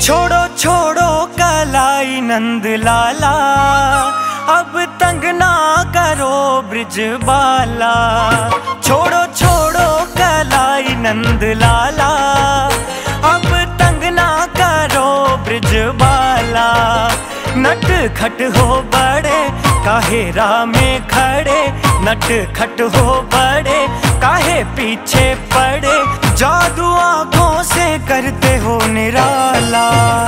छोड़ो छोड़ो कलाई नंद लाला, अब तंग ना करो ब्रिज बाला। छोड़ो छोड़ो कलाई नंद लाला, अब तंग ना करो ब्रिज बाला। नट खट हो बड़े काहे राह में खड़े, नट खट हो बड़े काहे पीछे पड़े। जादू आंखों से करते हो निराला।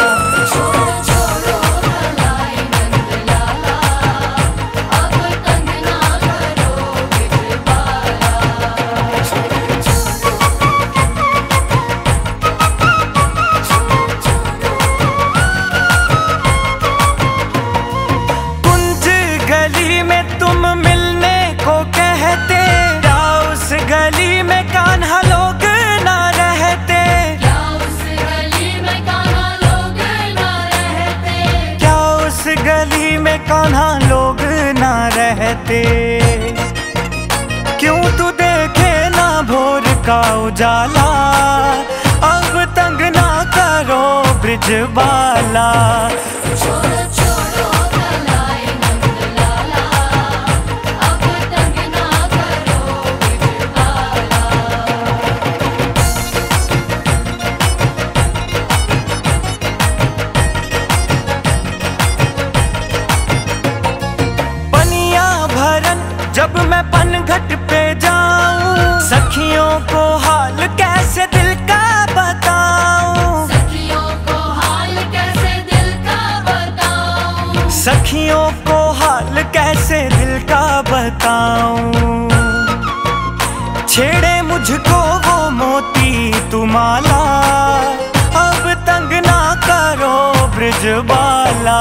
कुंज गली में तुम मिलने को कहते, क्या उस गली में कान्हा लोग ना रहते। क्या उस गली में कान्हा लोग ना रहते। क्या उस गली में कान्हा लोग ना रहते। क्यों तू देखे ना भोर का उजाला, अब तंग ना करो ब्रिज बाला। जब मैं पनघट पे जाऊं, सखियों को हाल कैसे दिल का बताऊं। सखियों को हाल कैसे दिल का बताऊं। सखियों को हाल कैसे दिल का बताऊं। छेड़े मुझको वो मोती तुम्हारा, अब तंग ना करो ब्रिज बाला।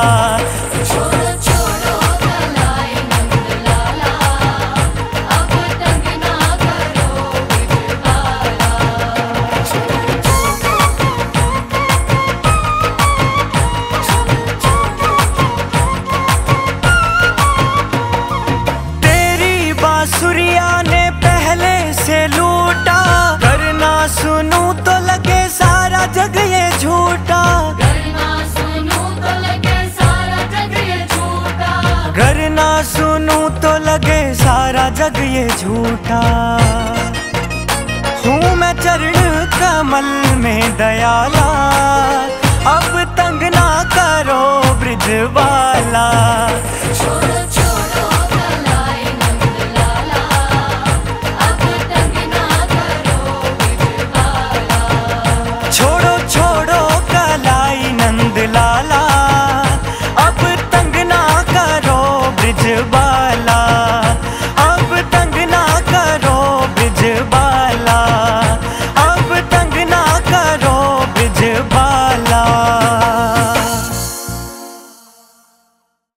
बांसुरिया ने पहले से लूटा, करना सुनूं तो लगे सारा जग ये झूठा। करना सुनूं तो लगे सारा जग ये झूठा। करना सुनूं तो लगे सारा जग ये झूठा। हूँ मैं चरण कमल में दयाला, अब तंग ना करो ब्रिज बाला। छोड़ो छोड़ो कलाई नंद लाला, अब तंग ना करो ब्रिज बाला।